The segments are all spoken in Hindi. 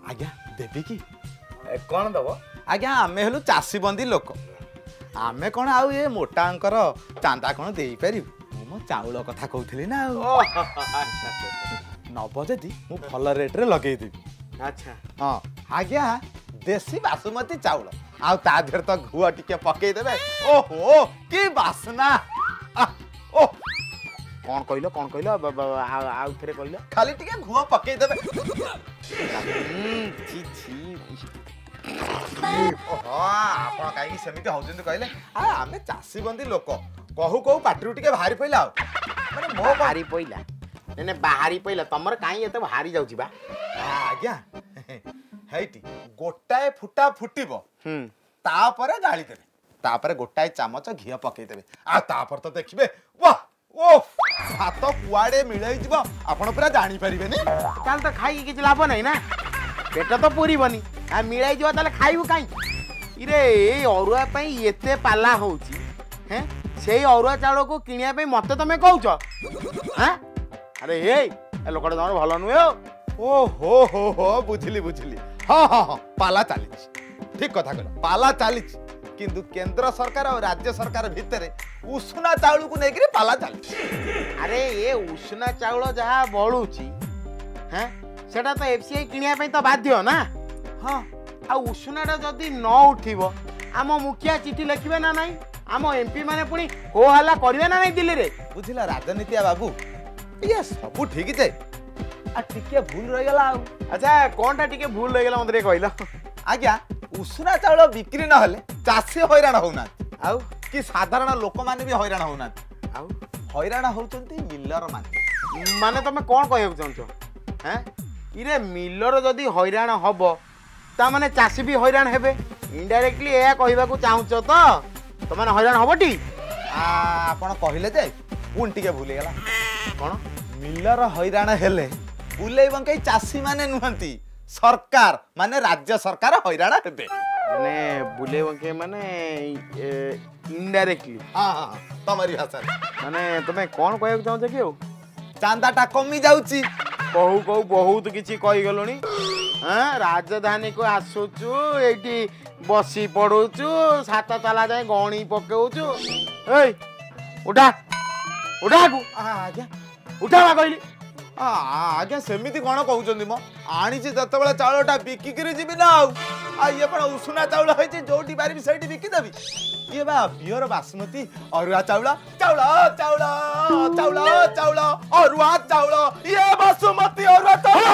आज्ञा देवी कि कौन दब आज्ञा आमे हेलु चासी बंदी लोक आमे कौन आउ ये मोटांकर चांदा कौन दे पारि मो चाउल कथा कहूली ना नब जदि मु भल रेट रे लगे देबी अच्छा हाँ आज्ञा देसी बासुमती चाउल आउ ता देर तो घुआ टिके पकई देबे ओहो की बासना ओ कौन कहलो आउ थरे कहलो खाली टिके घुआ पकई देबे छी छी ओहो आपण काई सेमिति होजंत कहले आमे चासी बंदी लोक कहू कहू पाटरू टिके भारी पइला माने मो बाहरी पइला ने बाहरी पइला तमर काई एते भारी जाउची बा आज्ञा हेइटी गोटाए फुटा फुटिबो तापरे गाली देबे तापरे गोटाए चामच घिया पकई देबे आ तापर तो देखिबे वाह ओ भात कुआडे मिलई जिवो आपण पूरा जानि परिबेनी ताल तो खाई किछ लाभ नै ना पेट तो पूरी बनी आ मिलाई जिवो ताले खाइबु काई इरे ए अरुआ पई एते पाला होउची हैं सेई अरुआ चाउल को किनिया पई मते तमे कहउछ हैं अरे हे ए लोकटा तमर भलो नुए ओ हो बुझिली बुझिली हाँ हाँ हाँ पाला चली ठीक कथा कहल पाला चली किंतु केंद्र सरकार और राज्य सरकार भितर उषुना चाउल को लेकर पाला चली अरे ये उषुना चाउल जहाँ बलुची हैं सेटा तो एफसीआई किनिया पई तो बाध्य ना हाँ आ उषुनाटा जदि न उठिबो आम मुखिया चिठी लिखिबे ना नहीं आम एमपी माने पुणी हो हल्ला करिवे ना नहीं दिल्ली रे बुझिला राजनीतिया बाबू ये सब ठीक जे आ टिके भूल रह गला अच्छा कोनटा टिके भूल रह गला मते कहला आज्ञा उषुना चाउल बिक्री न हले चासी हैरान होना आउ कि साधारण लोक माने भी हैरान होना आउ हैरान होचंती मिलर माने तमे कोन कहय चाहछो हैं इरे मिलर जदी हैरान हबो ता माने चासी भी हैरान हेबे इनडायरेक्टली ए कहबा को चाहछो तो तमे हैरान हबटी आपण कहिले जे पुन टिके भूल गेला कोन मिलर हैरान हेले बुले बंकई चासी माने नुहंती सरकार माने राज्य सरकार हैरान हेबे माने बुले बंके माने इनडायरेक्टली हां हां तमरी भाषा माने तमे कोन कहय चाहछो कि चांदाटा कमी जाउची कहू कहू बहुत किछि कहि गलोनी हां राजधानी को आसुचु एठी बसी पडुचु सात ताला जाय गणी पकेउचु ए उठा उठा को आज्ञा उठा कहली आज्ञा सेमिति कोन कहउचंदी म आनी जे जतबेला चाउलटा बिकी करी जिबि ना आ ये पण उषुना चाउल है जे जोटी बारी साइड बिकी देबी ये बा प्योर बासमती अरुआ चाउल चाउल चाउल चाउल चाउल अरुआ चाउल ये बासमती अरुआ चाउल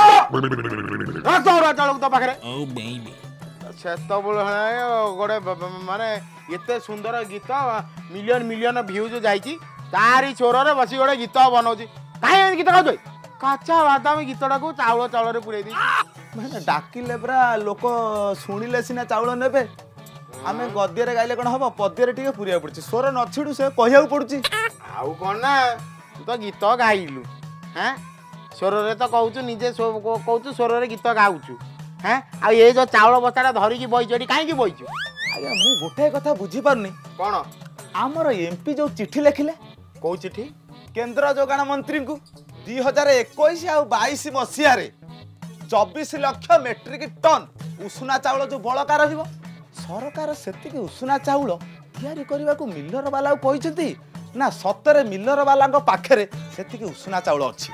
अरुआ चाउल तो पाखरे ओ बेबी सेतो बोल गोटे माने एते सुंदर गीत मिलियन मिलियन व्यूज जाईची तारी छोर रे बसी गोटे गीत बनौची काहे गीत गाउछ काचा बादाम गीतटा को चाउल चाउल रे पुरै दी माने डाकिले बरा लोक सुनिले सिना चाउल नेबे आमे गद्य रे गाइले कोन हबो पद्य रे टिके पुरिया पड़ची स्वर नछिडू से कहिया पड़ची आउ कोन ना तू तो गीत गाइलु हैं स्वर रे तो कहउछु निजे कहउछु स्वर रे गीत गाउछु हैं आ ये जो चाउल बस्ताटा धरि की बइचडी काहे की बइछु आया मु गोटे कथा बुझी पारनी कोन हमर एमपी जो चिट्ठी लिखिले को चिट्ठी केंद्र जोगाण मंत्री को 2021 आ 22 मसिया रे 24 लाख मेट्रिक टन उषुना चाउल जो बळका रहिबो सरकार सेति उषुना चाउल तयारी करबा को मिलर वाला कहिसथि ना सतरे मिलर वाला पाखरे सेति उषुना चाउल अछि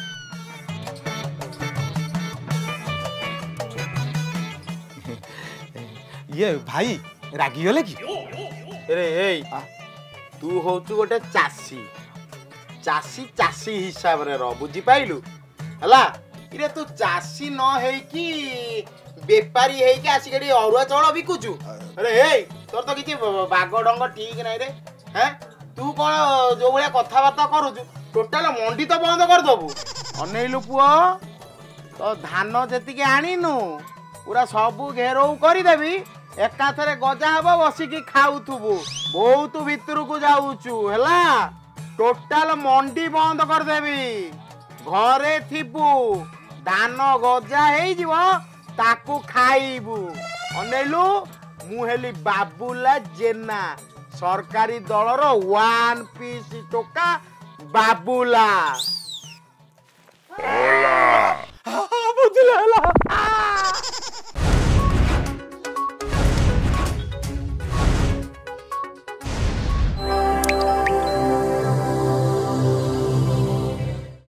ये भाई रागी गले कि अरे ए तू होचु गोटे चासी चासी चासी हिसाब रे र बुझी पाइलु हला इरे तू चासी न है कि बेपारी है कि आसी गडी अरुआ चाउल बिकुचु अरे हे तोर तो किछि बाग डंग ठीक नै रे हैं तू कोन जो बळिया कथा बाता करूचु टोटल मंडी तो बंद कर दबु अनेलु पुओ तो धान जति के आनिनु पूरा सबु घेरौ करि देबी एका थरे गजा हबो बसिकी खाउथुबु बहुत भितर को जाउचु हला टोटल मंडी बंद कर देबी घरे थिबु धान गजा हे जीवो ताकू खाइबु अनेलु मु हेली बाबूला जेना सरकारी दलर 1 पीस टोका बाबूला बुझला